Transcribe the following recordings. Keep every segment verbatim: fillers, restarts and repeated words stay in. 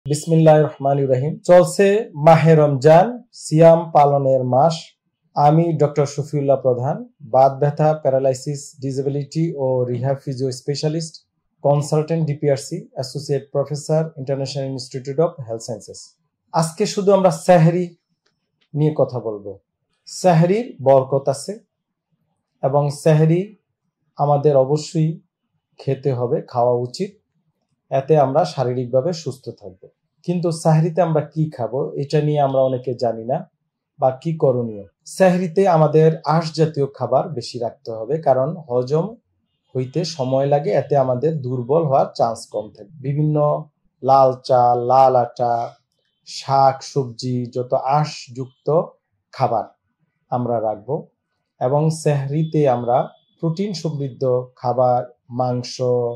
বিসমিল্লাহির রহমানির রহিম। চলছে মাহে রমজান, সিয়াম পালনের মাস। আমি ডক্টর শফিউল্লাহ প্রধান, বাত ব্যথা, প্যারালাইসিস, ডিসেবিলিটি ও rehab physio specialist, consultant DPRC, associate professor, international institute of health sciences. আজকে শুধু আমরা সেহরি নিয়ে কথা বলবো। সেহরির বরকত আছে এবং সেহরি আমাদের অবশ্যই খেতে হবে, খাওয়া উচিত। এতে আমরা শারীরিকভাবে সুস্থ থাকবো। কিন্তু সেহরিতে আমরা কি খাবো এটা নিয়ে আমরা অনেকে জানি না বা কি করণীয়। সেহরিতে আমাদের আঁশ জাতীয় খাবার বেশি রাখতে হবে, কারণ হজম হইতে সময় লাগে, এতে আমাদের দুর্বল হওয়ার চান্স কম থাকে। বিভিন্ন লাল চাল, লাল আটা, শাক সবজি, যত আঁশযুক্ত খাবার আমরা রাখবো। এবং সেহরিতে আমরা প্রোটিন সমৃদ্ধ খাবার, মাংস,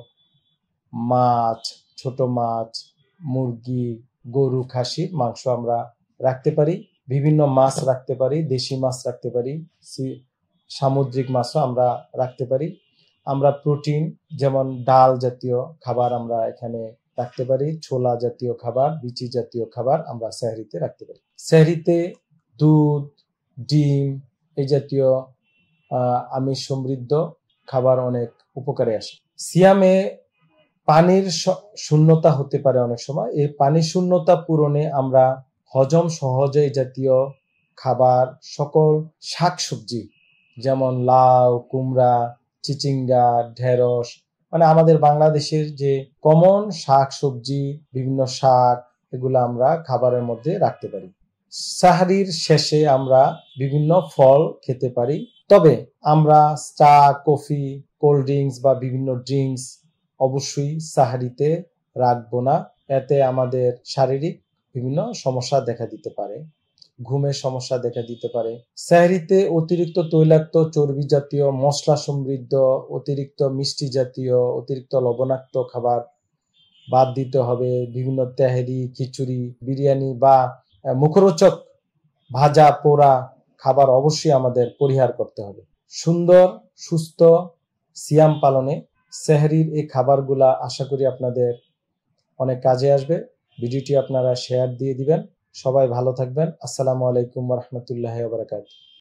মাছ, ছোট মাছ, মুরগি, গরু, খাসির মাংস আমরা রাখতে পারি। বিভিন্ন মাছ রাখতে পারি, দেশি মাছ রাখতে পারি, সামুদ্রিক মাছও আমরা রাখতে পারি। আমরা প্রোটিন যেমন ডাল জাতীয় খাবার আমরা এখানে রাখতে পারি, ছোলা জাতীয় খাবার, বিচি জাতীয় খাবার আমরা সেহরিতে রাখতে পারি। সেহরিতে দুধ, ডিম এই জাতীয় আহ আমিষ সমৃদ্ধ খাবার অনেক উপকারে আসে। সিয়ামে পানির শূন্যতা হতে পারে অনেক সময়। এই পানির শূন্যতা পূরণে আমরা হজম সহজে এই জাতীয় খাবার, সকল শাকসবজি যেমন লাউ, কুমড়া, চিচিঙ্গা, ঢেঁড়স, মানে আমাদের বাংলাদেশের যে কমন শাক সবজি, বিভিন্ন শাক, এগুলো আমরা খাবারের মধ্যে রাখতে পারি। সাহারির শেষে আমরা বিভিন্ন ফল খেতে পারি। তবে আমরা চা, কফি, কোল্ড ড্রিঙ্কস বা বিভিন্ন ড্রিঙ্কস অবশ্যই সাহারিতে রাখবো না। এতে আমাদের শারীরিক বিভিন্ন সমস্যা দেখা দিতে পারে, ঘুমের সমস্যা দেখা দিতে পারে। সেহরিতে অতিরিক্ত তৈলাক্ত, চর্বি জাতীয়, মশলা সমৃদ্ধ, অতিরিক্ত মিষ্টি জাতীয়, অতিরিক্ত লবণাক্ত খাবার বাদ দিতে হবে। বিভিন্ন তেহারি, খিচুড়ি, বিরিয়ানি বা মুখরোচক ভাজা পোড়া খাবার অবশ্যই আমাদের পরিহার করতে হবে। সুন্দর সুস্থ সিয়াম পালনে সেহরির এই খাবারগুলা আশা করি আপনাদের অনেক কাজে আসবে। ভিডিওটি আপনারা শেয়ার দিয়ে দিবেন। সবাই ভালো থাকবেন। আসসালামু আলাইকুম ওয়া রাহমাতুল্লাহি ওয়া বারাকাতুহু।